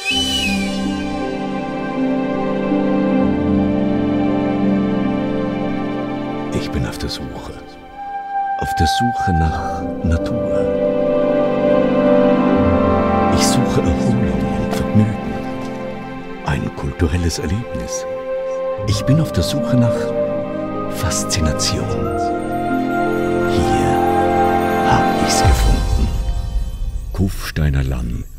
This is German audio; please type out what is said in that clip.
Ich bin auf der Suche nach Natur. Ich suche Erholung und Vergnügen, ein kulturelles Erlebnis. Ich bin auf der Suche nach Faszination. Hier habe ich's gefunden. Kufsteiner Land.